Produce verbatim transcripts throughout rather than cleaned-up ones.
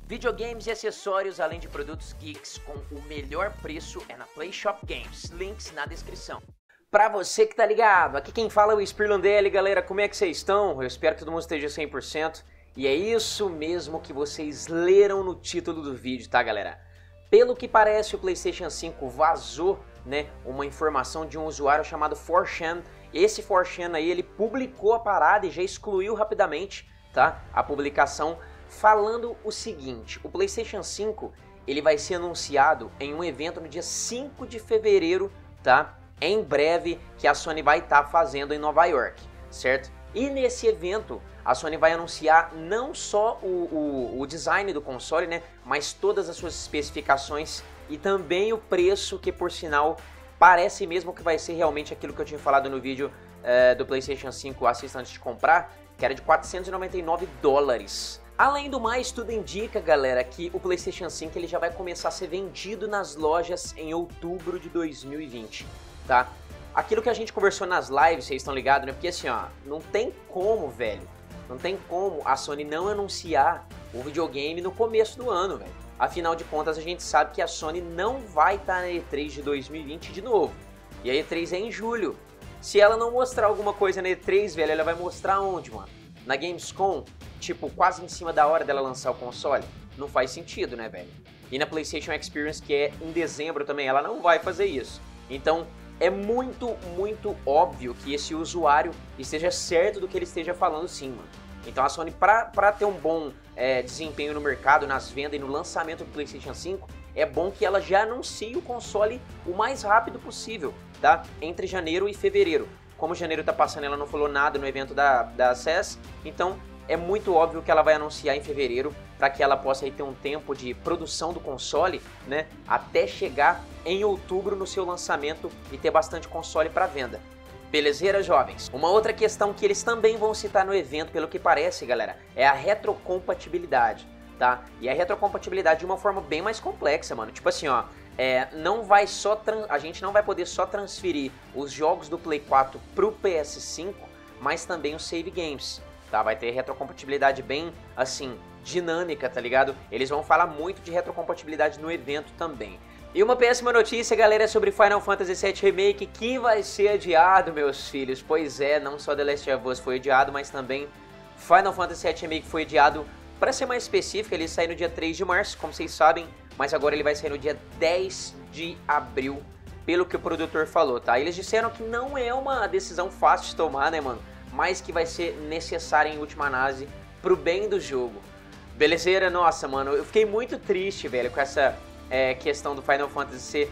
Videogames e acessórios, além de produtos geeks com o melhor preço é na PlayShop Games, links na descrição. Pra você que tá ligado, aqui quem fala é o Spirlandelli, galera, como é que vocês estão? Eu espero que todo mundo esteja cem por cento. E é isso mesmo que vocês leram no título do vídeo, tá, galera? Pelo que parece, o PlayStation cinco vazou, né, uma informação de um usuário chamado four chan. Esse four chan aí, ele publicou a parada e já excluiu rapidamente, tá, a publicação, falando o seguinte: o PlayStation cinco, ele vai ser anunciado em um evento no dia cinco de fevereiro, tá? Em breve, que a Sony vai estar tá fazendo em Nova York, certo? E nesse evento, a Sony vai anunciar não só o, o, o design do console, né, mas todas as suas especificações e também o preço, que por sinal parece mesmo que vai ser realmente aquilo que eu tinha falado no vídeo uh, do PlayStation cinco Assista Antes de Comprar, que era de quatrocentos e noventa e nove dólares. Além do mais, tudo indica, galera, que o PlayStation cinco ele já vai começar a ser vendido nas lojas em outubro de dois mil e vinte, tá? Aquilo que a gente conversou nas lives, vocês estão ligados, né? Porque assim, ó, não tem como, velho, não tem como a Sony não anunciar o videogame no começo do ano, velho. Afinal de contas, a gente sabe que a Sony não vai estar na E três de dois mil e vinte de novo. E a E três é em julho. Se ela não mostrar alguma coisa na E três, velho, ela vai mostrar onde, mano? Na Gamescom? Tipo, quase em cima da hora dela lançar o console? Não faz sentido, né, velho? E na PlayStation Experience, que é em dezembro também, ela não vai fazer isso. Então, é muito, muito óbvio que esse usuário esteja certo do que ele esteja falando, sim, mano. Então a Sony, pra, pra ter um bom é, desempenho no mercado, nas vendas e no lançamento do PlayStation cinco, é bom que ela já anuncie o console o mais rápido possível, tá? Entre janeiro e fevereiro. Como janeiro tá passando, ela não falou nada no evento da, da C E S, então é muito óbvio que ela vai anunciar em fevereiro, para que ela possa aí ter um tempo de produção do console, né, até chegar em outubro no seu lançamento e ter bastante console para venda. Belezeira, jovens? Uma outra questão que eles também vão citar no evento, pelo que parece, galera, é a retrocompatibilidade, tá? E a retrocompatibilidade de uma forma bem mais complexa, mano. Tipo assim, ó, é, não vai só a gente não vai poder só transferir os jogos do Play quatro pro P S cinco, mas também os save games. Tá, vai ter retrocompatibilidade bem, assim, dinâmica, tá ligado? Eles vão falar muito de retrocompatibilidade no evento também. E uma péssima notícia, galera, é sobre Final Fantasy sete Remake, que vai ser adiado, meus filhos. Pois é, não só The Last of Us foi adiado, mas também Final Fantasy sete Remake foi adiado. Para ser mais específico, ele sai no dia três de março, como vocês sabem, mas agora ele vai sair no dia dez de abril, pelo que o produtor falou, tá? Eles disseram que não é uma decisão fácil de tomar, né, mano? Mas que vai ser necessária em última análise pro bem do jogo. Belezeira? Nossa, mano, eu fiquei muito triste, velho, com essa é, questão do Final Fantasy ser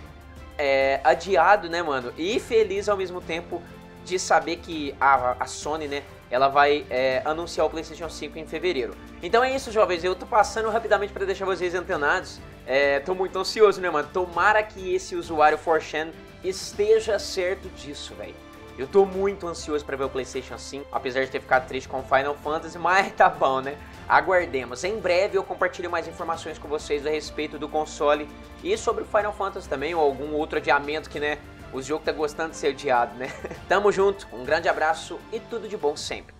é, adiado, né, mano? E feliz ao mesmo tempo de saber que a, a Sony, né, ela vai é, anunciar o PlayStation cinco em fevereiro. Então é isso, jovens, eu tô passando rapidamente para deixar vocês antenados. É, tô muito ansioso, né, mano? Tomara que esse usuário four chan esteja certo disso, velho. Eu tô muito ansioso pra ver o PlayStation cinco, apesar de ter ficado triste com o Final Fantasy, mas tá bom, né? Aguardemos. Em breve eu compartilho mais informações com vocês a respeito do console e sobre o Final Fantasy também, ou algum outro adiamento que, né, o jogo tá gostando de ser adiado, né? Tamo junto, um grande abraço e tudo de bom sempre.